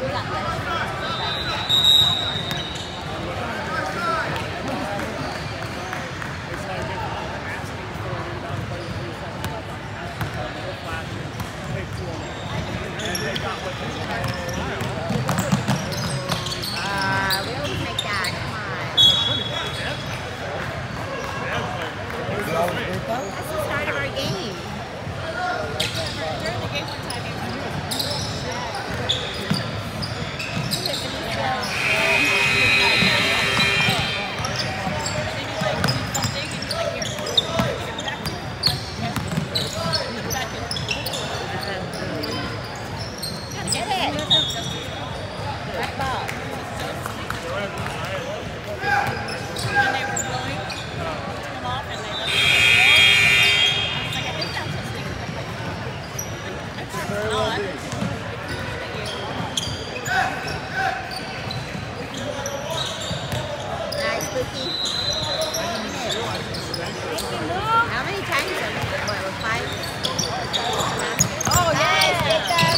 We always make that. Come on. That's the start of our game. During the game one time, get it. Right ball. When they were blowing them off and they left it go, I was like, I think that's what's thinking. That's not. Nice, Spooky. How many times have we done? What, 5? Oh, nice, Jacob.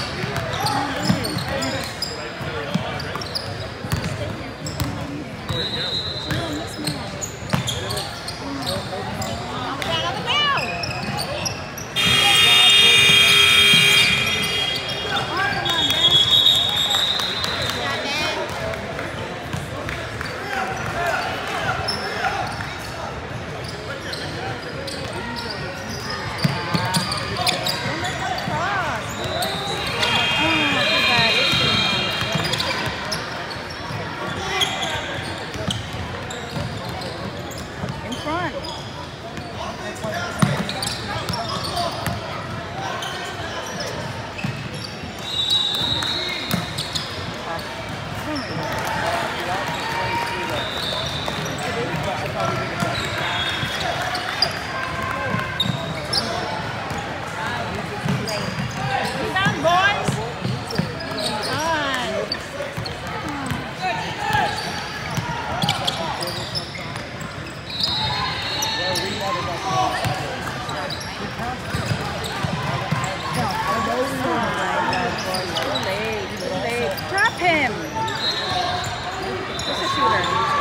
Drop him! Who's the shooter?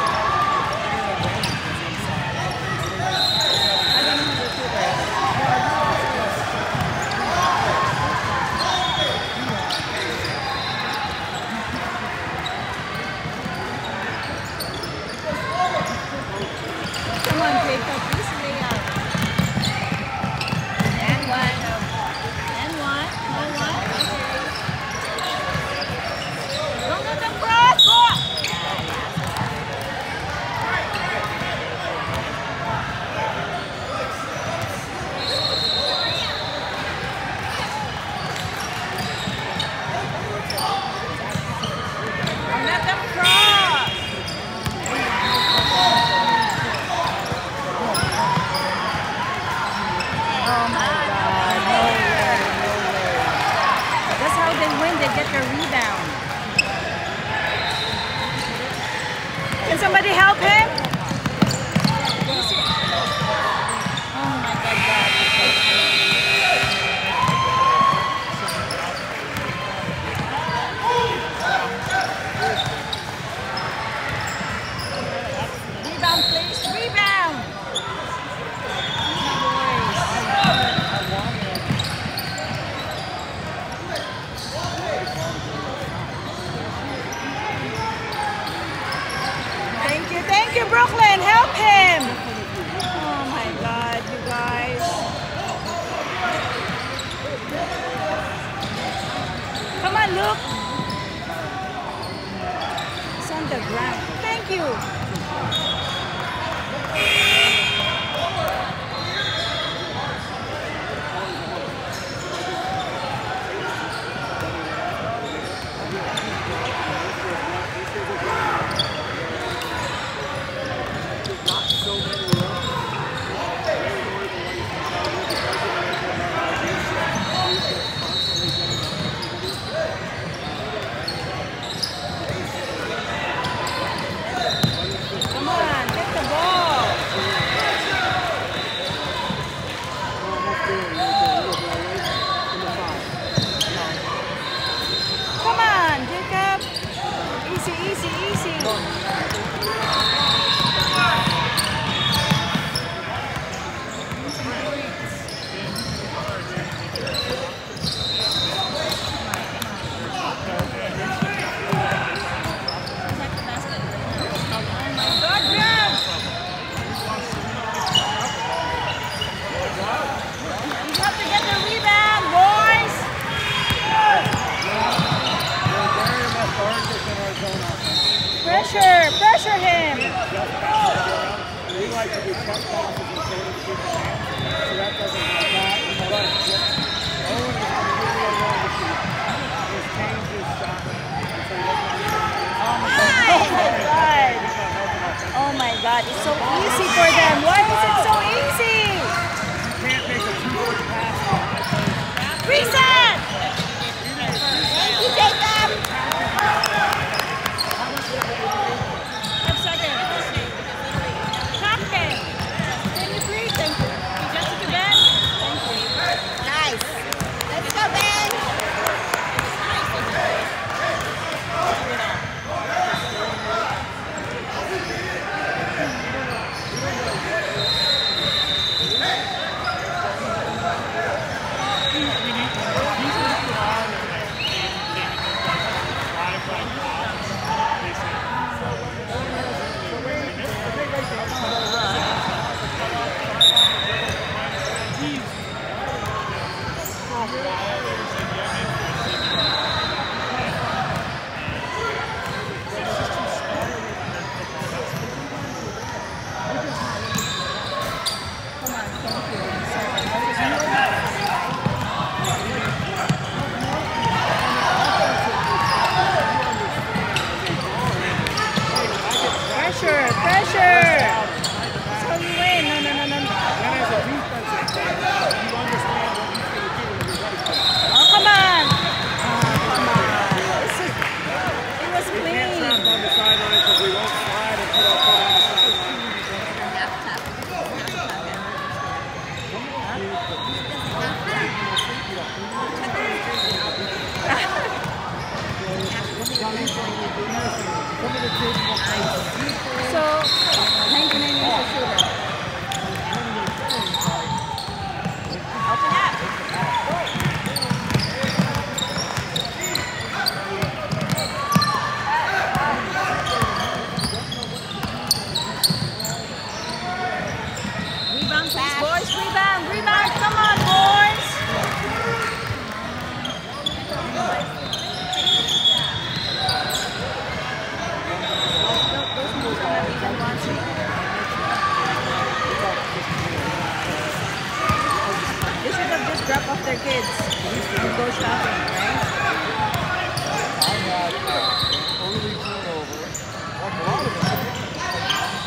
I don't know who the shooter is. Come on, Jacob, please lay out. And one. And one. No one. Don't let them cross! Go! Don't let them cross! Oh my God, no way, no way. That's how they win, they get their rebound. Can somebody help him? Oh my God, rebound, please, rebound! Thank you, Brooklyn. Help him. Oh my God, you guys. Come on, look. It's on the ground. Thank you. him. We like to do check passes and sort of keep the hands, so that doesn't have that. But Owen is really alone to see his change his shot. And so he doesn't Oh my God. Oh my God, it's so easy for them. Why is it so easy? You can't make a two-foot pass on high post. Reset! Thank you, Jacob. 5 seconds. Captain, can you breathe? Thank you. Jessica Ben? Thank you. Nice. Let's go, Ben. Pressure, pressure. That's how you win. No, no, no, no. And as a defensive player, you understand what he's going to do when you're ready for it. Oh, come on. Come on. It was We can't clean. trap on the sideline because we won't slide and put our foot on the sideline. So, 99 is a shooter. Open up. Rebound, please, boys. Rebound, rebound. Come on, boys. Those moves are not even watching. They should have just dropped off their kids and go shopping, right? I had early turnover, like a lot of them.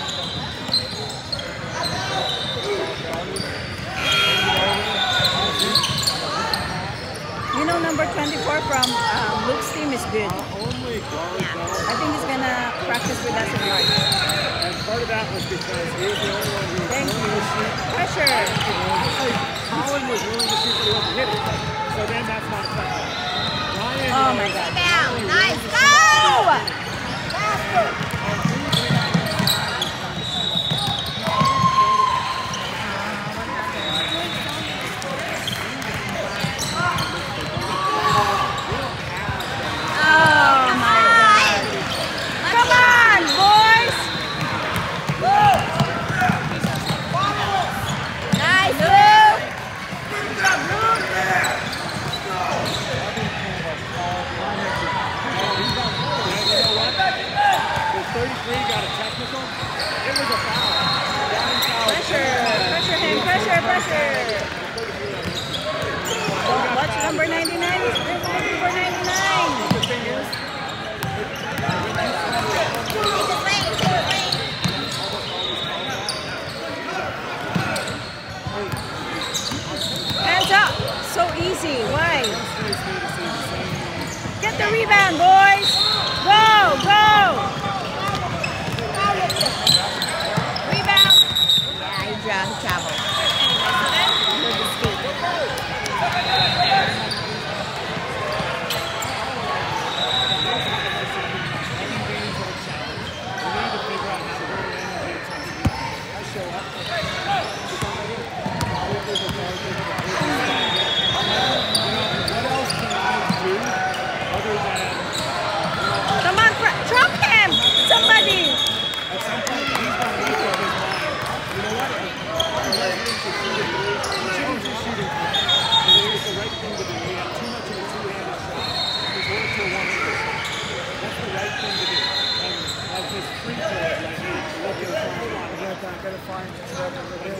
You know, number 24 from Luke's team is good. Only guard though. I think he's gonna practice with us in March. And part of that was because he was the only one who was Thank willing you. to shoot. Pressure. Colin was willing to shoot, but he wasn't hitting. So then that's not effective. Ryan Oh was- my God. Down. Nice. Go. Faster. Oh my God. Come on, boys. Nice, Luke. The 33 got a technical. It was a foul. Down foul. Pressure. Pressure him. Pressure, pressure. Watch number 99. He's looking for 99. The thing is, Take his lane. Take his lane. Hands up. So easy. Why? Get the rebound, boys. Go, go. Rebound. Yeah, he traveled. Anyway, so then, Come on, drop him. Somebody. At some point, he's going to make up his mind. You know what? I'm ready to shoot it. He shouldn't just shoot it. It's the right thing to do. We have too much of a two-handed shot. He's worked to a one-handed shot. That's the right thing to do. And as this free throw, like looking for I gotta find whatever it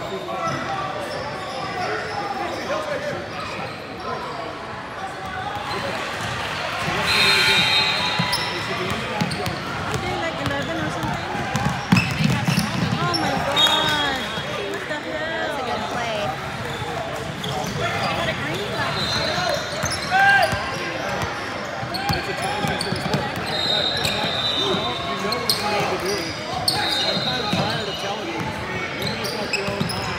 Are they like 11 or something? And they have so many. Oh my god. What the hell? That's a good play. They got a green light. It's a time sensitive sport. You know what you need to do. I'm kind of tired of telling you. You make up your own mind.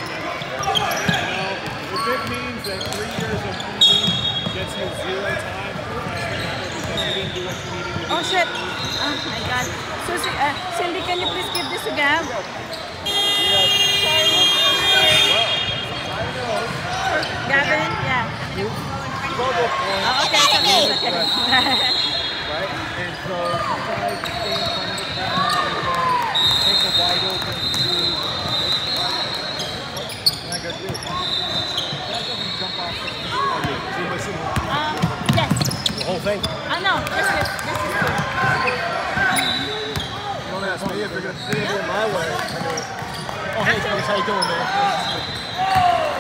If it means that 3 years of TV gets you 0 time for freshman level because you didn't do what you needed to do. Oh shit. Oh my god. So, Cindy, can you please give this to Gab? Gavin? Yeah. Oh, okay. It's okay. Right? And so you guys stay in front of the camera and take a wide open view. And I got this. That doesn't jump off the Yes. The whole thing. Oh no, this is good. Don't ask me if you're going to see it my way. Oh, hey, Chris, how you doing, man?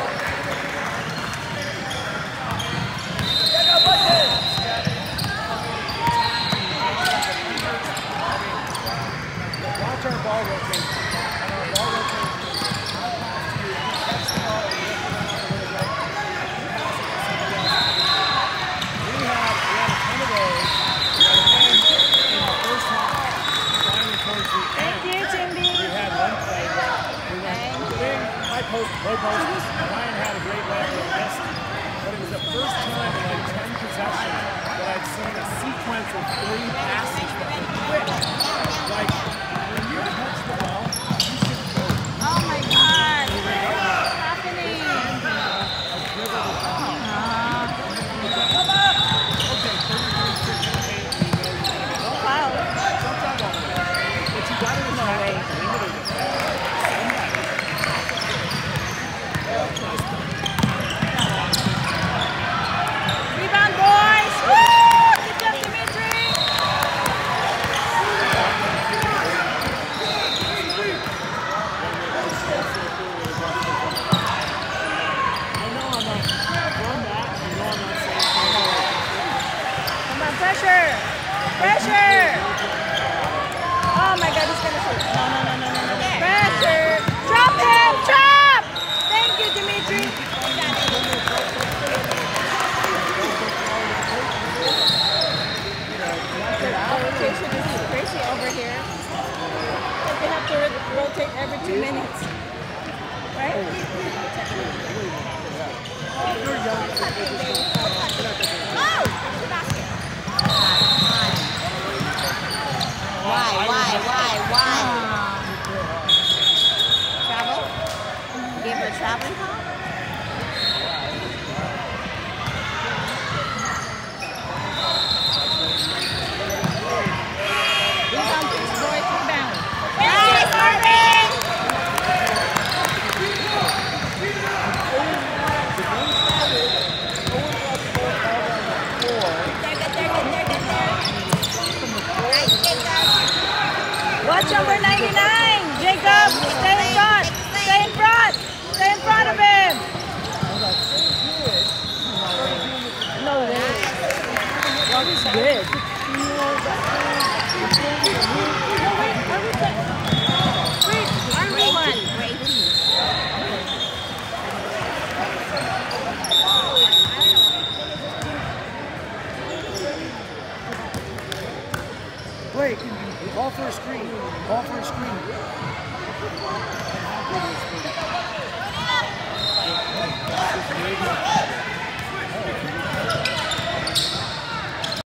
Watch our ball rotation. And our ball rotation is catch the ball and lift it out a little bit. We had a ton of those. And then in the first half, finally towards the Thank end, you, Cindy. we had one play where we went big, high post, low post. Ryan had a great leg and missed. But it was the first time in like 10 possessions that I'd seen a sequence of 3 passes that were quick. Like, when you touch the ball, you should go. Oh my god. What's happening? Okay, 33, 6, 8, we know you're going to go. Wow. Sometimes I'll go. But you got to know Rebound, boys. Woo! Good job, Dimitri. Come on, pressure. Pressure. Oh my god, he's gonna shoot. No. Pressure. Drop him. Drop. Thank you, Dimitri. Our rotation is crazy over here. Like they have to rotate every 2 minutes. Right? Why? Travel? Give her traveling call? Rebound, please, boys. Rebound. Nice, Marvin! They're good. Nice, Jacob. Watch number 99. Jacob, stay in front. Stay in front. Stay in front of him. No way. That was good. Wait, are we one? Wait, call for a screen. Call for a screen.